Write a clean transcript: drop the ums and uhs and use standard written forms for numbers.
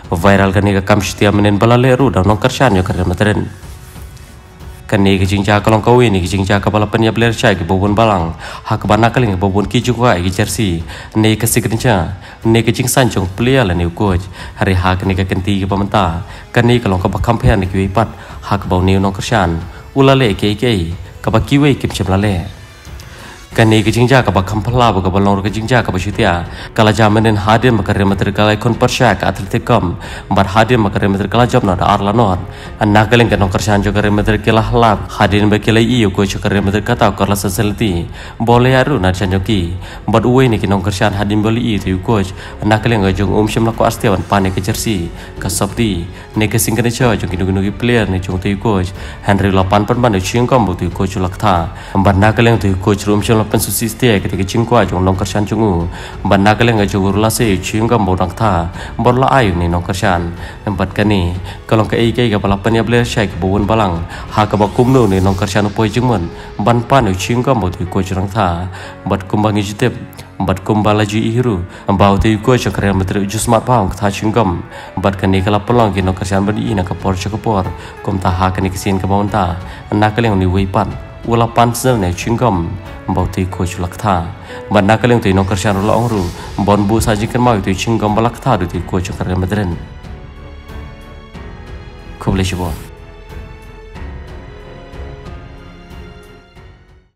viral kan ni kam setia menen balale ru dan nong kersan yo kerja materen kan ni ke jingja kalong kau ini ke jingja kapal penya player cai ke bobon balang hak bana kaling ke bobon ki juga ke jersey ni ke signature ni ke jing sanjong player la ni coach hari hak ni ke kenti ke pementa kan ni kalong ka kampian ni ke wipat hak bau ni nong kersan ulale ke kapa kiwe kim chemlale kan ni ke jingja kapa kampala ba kapa long ke jingja kapa syutia kala jamanen hadir makare mater kala kon persya ka atletikom bar hadir makare mater kala job na arla non anna kalen kan kersan jo kare mater kala halap hadir ba kala iyo ko jo kare mater kata korla facility bole aru na janjoki bad uwe ni kinong kersan hadir boli itu coach anna kalen ga jong shimla ko astiawan pane ke jersey ka sabdi ne ke singkane cho jong kinu player ni jong tu coach henry lapan pan ban chiang kom bu tu coach lakta bar na kalen tu coach room pen susiste ketika cingkwa jong nong kersan jungu banna kale nga jogur la se cingga modang tha borla ayu ni nong kersan empat kani kalong ke ike ga balapan ya ble shai ke bawon balang ha ka ba kumno ni nong kersan poi jungman ban pan cingga mod ko jrang tha bat kumbang jitep bat kumbala ji iru ambau te ko chakre matre jusmat pang tha cingam bat kani kala pelong ki nong kersan ban ina ka por chakapor kom ta ha kani kisin ka bawon ta na kale ni weipan wala pansel ne cingam bau ti coach lakta banda kaleng tu nong kersan rola ongru bon bu saji kan mau tu cingam balakta tu coach kerja madren kuble shibon